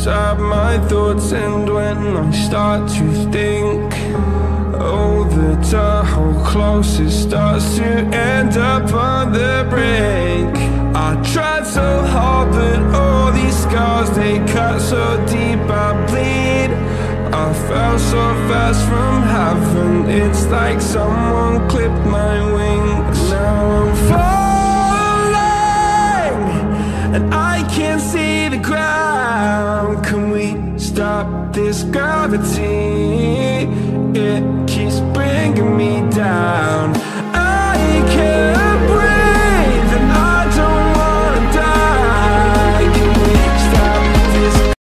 inside my thoughts, and when I start to think, oh, the whole closest starts to end up on the brink. I tried so hard, but all these scars, they cut so deep I bleed. I fell so fast from heaven, it's like someone clipped my wings. Now I'm falling, and I can't see the ground. Can we stop this gravity? It keeps bringing me down. I can't